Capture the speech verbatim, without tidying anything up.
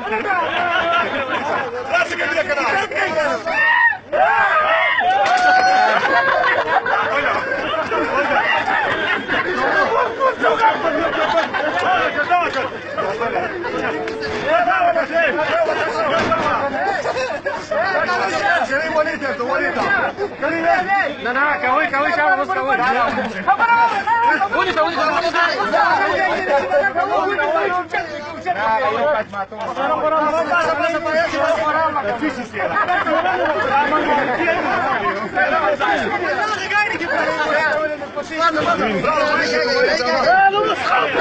Lasă că vine canal! Da, da, că ui, că ui, că am văzut că ui. Unde-se, unde-se, unde-se? Bravo,